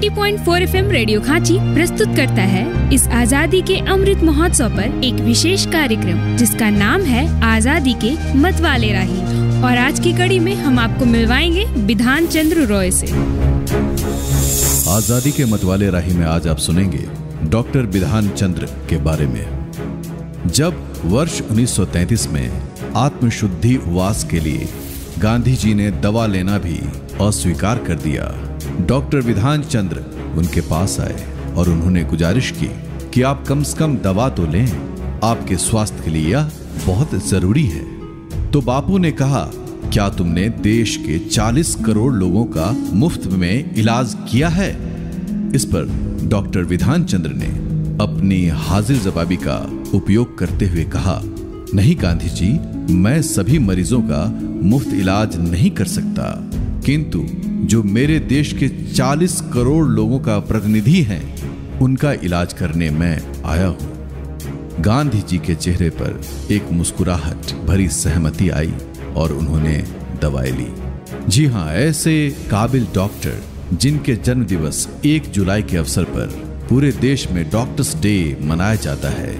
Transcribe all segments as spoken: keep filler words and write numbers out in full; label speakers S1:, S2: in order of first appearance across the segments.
S1: Point चार F M radio खांची प्रस्तुत करता है इस आजादी के अमृत महोत्सव पर एक विशेष कार्यक्रम जिसका नाम है आजादी के मतवाले राही। और आज की कड़ी में हम आपको मिलवाएंगे बिधान चंद्र रॉय से।
S2: आजादी के मतवाले राही में आज आप सुनेंगे डॉक्टर बिधान चंद्र के बारे में। जब वर्ष उन्नीस सौ तैंतीस में आत्मशुद्धि उपवास के लिए गांधी जी ने दवा लेना भी अस्वीकार कर दिया, डॉक्टर बिधान चंद्र उनके पास आए और उन्होंने गुजारिश की कि आप कम से कम दवा तो लें, आपके स्वास्थ्य के लिए यह बहुत जरूरी है। तो बापू ने कहा, क्या तुमने देश के चालीस करोड़ लोगों का मुफ्त में इलाज किया है? इस पर डॉक्टर बिधान चंद्र ने अपनी हाजिर जवाबी का उपयोग करते हुए कहा, नहीं गांधी जी, मैं सभी मरीजों का मुफ्त इलाज नहीं कर सकता, किंतु जो मेरे देश के चालीस करोड़ लोगों का प्रतिनिधि हैं, उनका इलाज करने मैं आया हूं। गांधी जी के चेहरे पर एक मुस्कुराहट भरी सहमति आई और उन्होंने दवाई ली। जी हां, ऐसे काबिल डॉक्टर जिनके जन्म दिवस एक जुलाई के अवसर पर पूरे देश में डॉक्टर्स डे मनाया जाता है,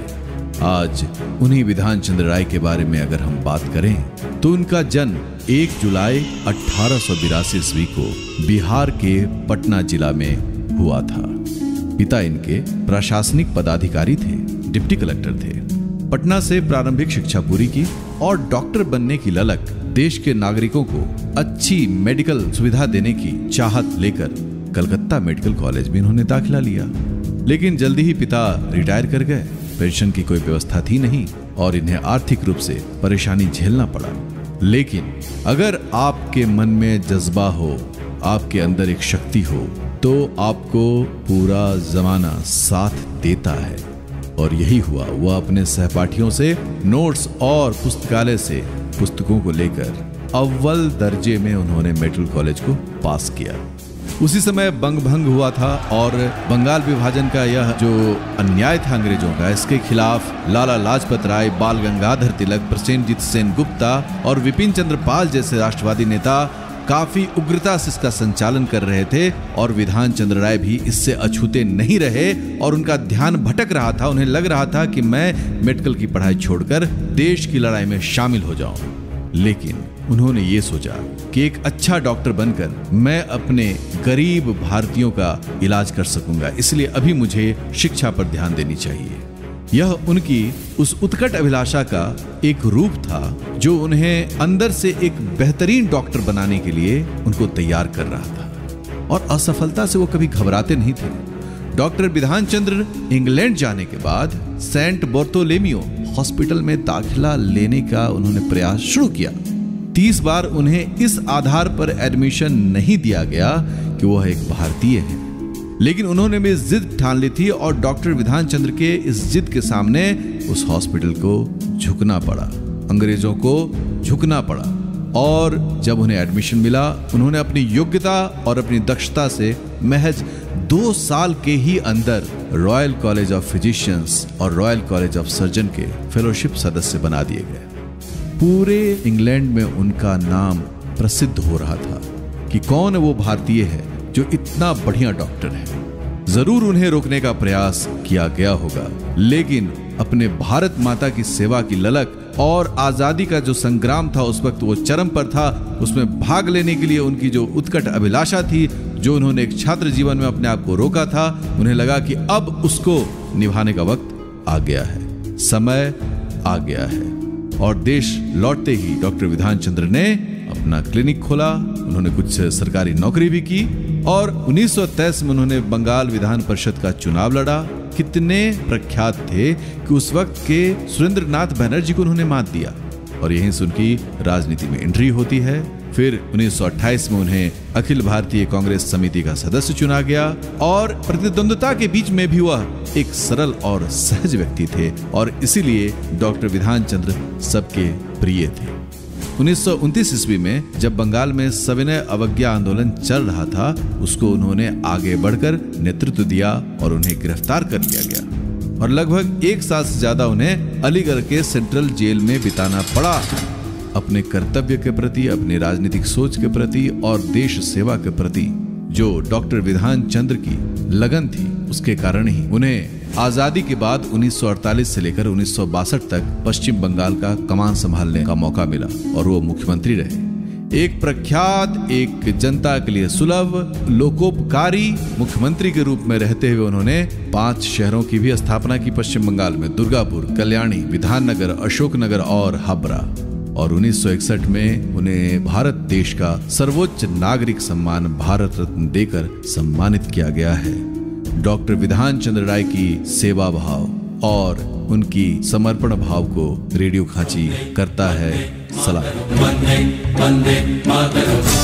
S2: आज उन्हीं बिधान चंद्र राय के बारे में अगर हम बात करें तो उनका जन्म एक जुलाई अठारह सौ बिरासी ईस्वी को बिहार के पटना जिला में हुआ था। पिता इनके प्रशासनिक पदाधिकारी थे, डिप्टी कलेक्टर थे। पटना से प्रारंभिक शिक्षा पूरी की और डॉक्टर बनने की ललक, देश के नागरिकों को अच्छी मेडिकल सुविधा देने की चाहत लेकर कलकत्ता मेडिकल कॉलेज में इन्होंने दाखिला लिया। लेकिन जल्दी ही पिता रिटायर कर गए, पेंशन की कोई व्यवस्था थी नहीं और इन्हें आर्थिक रूप से परेशानी झेलना पड़ा। लेकिन अगर आपके मन में जज्बा हो, आपके अंदर एक शक्ति हो, तो आपको पूरा जमाना साथ देता है। और यही हुआ। वह अपने सहपाठियों से नोट्स और पुस्तकालय से पुस्तकों को लेकर अव्वल दर्जे में उन्होंने मेडिकल कॉलेज को पास किया। उसी समय बंग भंग हुआ था और बंगाल विभाजन का यह जो अन्याय था अंग्रेजों का, इसके खिलाफ लाला लाजपत राय, बाल गंगाधर तिलक, प्रसेनजीत सेन गुप्ता और विपिन चंद्र पाल जैसे राष्ट्रवादी नेता काफी उग्रता से इसका संचालन कर रहे थे और बिधान चंद्र राय भी इससे अछूते नहीं रहे और उनका ध्यान भटक रहा था। उन्हें लग रहा था कि मैं मेडिकल की पढ़ाई छोड़कर देश की लड़ाई में शामिल हो जाऊं। लेकिन उन्होंने ये सोचा कि एक अच्छा डॉक्टर बनकर मैं अपने गरीब भारतीयों का इलाज कर सकूंगा, इसलिए अभी मुझे शिक्षा पर ध्यान देनी चाहिए। यह उनकी उस उत्कट अभिलाषा का एक रूप था जो उन्हें अंदर से एक बेहतरीन डॉक्टर बनाने के लिए उनको तैयार कर रहा था। और असफलता से वो कभी घबराते नहीं थे। डॉक्टर बिधान चंद्र इंग्लैंड जाने के बाद सेंट बार्थोलोमेव हॉस्पिटल में दाखिला लेने का उन्होंने प्रयास शुरू किया। तीस बार उन्हें इस आधार पर एडमिशन नहीं दिया गया कि वह एक भारतीय है, लेकिन उन्होंने भी जिद ठान ली थी और डॉक्टर बिधान चंद्र के इस जिद के सामने उस हॉस्पिटल को झुकना पड़ा, अंग्रेजों को झुकना पड़ा। और जब उन्हें एडमिशन मिला, उन्होंने अपनी योग्यता और अपनी दक्षता से महज दो साल के ही अंदर रॉयल कॉलेज ऑफ फिजिशियंस और रॉयल कॉलेज ऑफ सर्जन के फेलोशिप सदस्य बना दिए गए। पूरे इंग्लैंड में उनका नाम प्रसिद्ध हो रहा था कि कौन वो भारतीय है जो इतना बढ़िया डॉक्टर है। जरूर उन्हें रोकने का प्रयास किया गया होगा, लेकिन अपने भारत माता की सेवा की ललक और आजादी का जो संग्राम था उस वक्त वो चरम पर था। उसमें भाग लेने के लिए उनकी जो उत्कट अभिलाषा थी, जो उन्होंने एक छात्र जीवन में अपने आप को रोका था, उन्हें लगा कि अब उसको निभाने का वक्त आ गया है, समय आ गया है। और देश लौटते ही डॉक्टर बिधान चंद्र ने अपना क्लिनिक खोला, उन्होंने कुछ सरकारी नौकरी भी की और उन्नीस सौ तेईस में उन्होंने बंगाल विधान परिषद का चुनाव लड़ा। कितने प्रख्यात थे कि उस वक्त के सुरेंद्र नाथ बनर्जी को उन्होंने मात दिया और यहीं से उनकी राजनीति में एंट्री होती है। फिर उन्नीस सौ अट्ठाईस में उन्हें अखिल भारतीय कांग्रेस समिति का सदस्य चुना गया और प्रतिद्वंद्विता के बीच में भी वह एक सरल और सहज व्यक्ति थे और इसीलिए डॉक्टर बिधान चंद्र सबके प्रिय थे। उन्नीस सौ उनतीस ईस्वी में जब बंगाल में सविनय अवज्ञा आंदोलन चल रहा था, उसको उन्होंने आगे बढ़कर नेतृत्व दिया और उन्हें गिरफ्तार कर लिया गया और लगभग एक साल से ज्यादा उन्हें अलीगढ़ के सेंट्रल जेल में बिताना पड़ा। अपने कर्तव्य के प्रति, अपनी राजनीतिक सोच के प्रति और देश सेवा के प्रति जो डॉक्टर विधान चंद्र की लगन थी, उसके कारण ही उन्हें आजादी के बाद उन्नीस सौ अड़तालीस से लेकर उन्नीस सौ बासठ तक पश्चिम बंगाल का कमान संभालने का मौका मिला और वो मुख्यमंत्री रहे। एक प्रख्यात, एक जनता के लिए सुलभ, लोकोपकारी मुख्यमंत्री के रूप में रहते हुए उन्होंने पांच शहरों की भी स्थापना की पश्चिम बंगाल में: दुर्गापुर, कल्याणी, विधाननगर, अशोकनगर और हावड़ा। और उन्नीस सौ इकसठ में उन्हें भारत देश का सर्वोच्च नागरिक सम्मान भारत रत्न देकर सम्मानित किया गया है। डॉक्टर विधान चंद्र राय की सेवा भाव और उनकी समर्पण भाव को रेडियो खांची करता है सलाम। वंदे वंदे मातरम।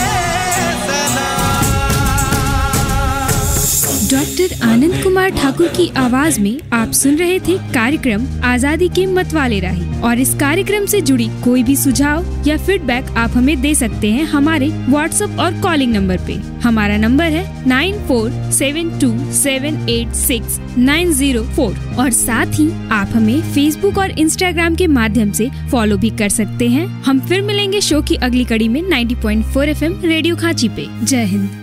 S1: डॉक्टर आनंद कुमार ठाकुर की आवाज में आप सुन रहे थे कार्यक्रम आजादी के मतवाले राही। और इस कार्यक्रम से जुड़ी कोई भी सुझाव या फीडबैक आप हमें दे सकते हैं हमारे व्हाट्सएप और कॉलिंग नंबर पे। हमारा नंबर है nine four seven two seven eight six nine zero four. और साथ ही आप हमें फेसबुक और इंस्टाग्राम के माध्यम से फॉलो भी कर सकते हैं। हम फिर मिलेंगे शो की अगली कड़ी में ninety point four F M radio Khanchi पे। जय हिंद।